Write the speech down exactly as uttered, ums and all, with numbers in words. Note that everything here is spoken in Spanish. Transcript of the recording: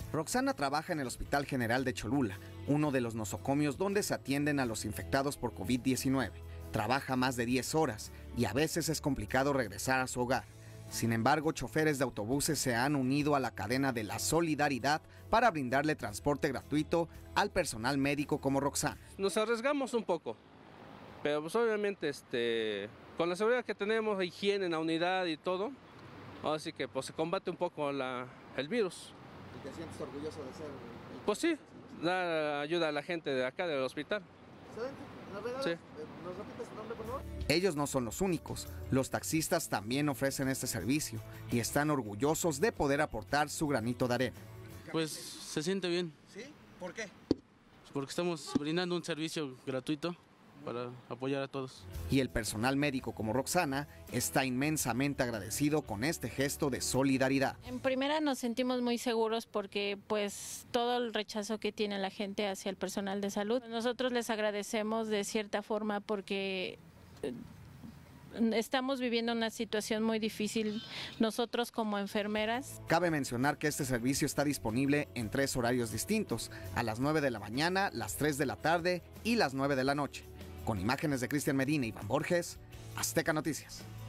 Roxana trabaja en el Hospital General de Cholula, uno de los nosocomios donde se atienden a los infectados por COVID diecinueve. Trabaja más de diez horas y a veces es complicado regresar a su hogar. Sin embargo, choferes de autobuses se han unido a la cadena de la solidaridad para brindarle transporte gratuito al personal médico como Roxana. Nos arriesgamos un poco, pero pues obviamente este, con la seguridad que tenemos, higiene en la unidad y todo, así que pues se combate un poco la, el virus. ¿Y te sientes orgulloso de ser? El... Pues sí, da ayuda a la gente de acá del hospital. Excelente. Sí. ¿Nos repites su nombre, por favor? Ellos no son los únicos. Los taxistas también ofrecen este servicio y están orgullosos de poder aportar su granito de arena. Pues se siente bien. ¿Sí? ¿Por qué? Porque estamos brindando un servicio gratuito para apoyar a todos. Y el personal médico como Roxana está inmensamente agradecido con este gesto de solidaridad. En primera nos sentimos muy seguros porque pues todo el rechazo que tiene la gente hacia el personal de salud. Nosotros les agradecemos de cierta forma porque estamos viviendo una situación muy difícil nosotros como enfermeras. Cabe mencionar que este servicio está disponible en tres horarios distintos, a las nueve de la mañana, las tres de la tarde y las nueve de la noche. Con imágenes de Cristian Medina y Iván Borges, Azteca Noticias.